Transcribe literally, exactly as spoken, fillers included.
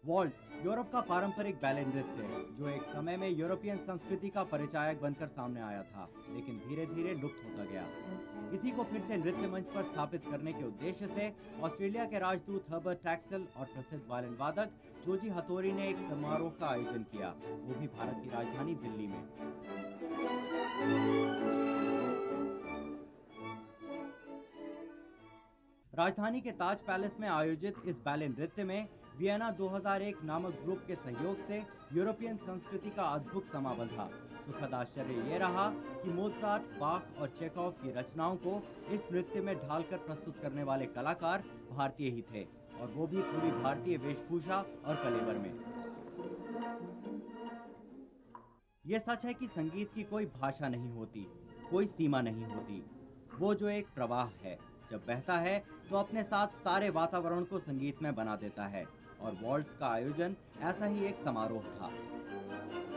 Vaults Europe का पारंपरिक ballet नृत्य है जो एक समय में यूरोपियन संस्कृति का परिचायक बनकर सामने आया था, लेकिन धीरे धीरे लुप्त होता गया। इसी को फिर से नृत्य मंच पर स्थापित करने के उद्देश्य से ऑस्ट्रेलिया के राजदूत हर्बर्ट टैक्सल और प्रसिद्ध वायलिन वादक जोजी हथोरी ने एक समारोह का आयोजन किया, वो भी भारत की राजधानी दिल्ली में। राजधानी के ताज पैलेस में आयोजित इस बैले नृत्य में वियना दो हज़ार एक नामक ग्रुप के सहयोग से यूरोपियन संस्कृति का अद्भुत समा बंधा। सुखद आश्चर्य ये रहा कि मोजार्ट, बाख और चेखोव की रचनाओं को इस नृत्य में ढालकर प्रस्तुत करने वाले कलाकार भारतीय ही थे, और वो भी पूरी भारतीय वेशभूषा और कलेवर में। ये सच है कि संगीत की कोई भाषा नहीं होती, कोई सीमा नहीं होती। वो जो एक प्रवाह है, जब बहता है तो अपने साथ सारे वातावरण को संगीत में बना देता है, और वॉल्ट्स का आयोजन ऐसा ही एक समारोह था।